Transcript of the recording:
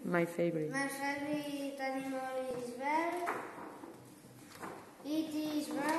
My favorite. My favorite animal is bear. It is bird.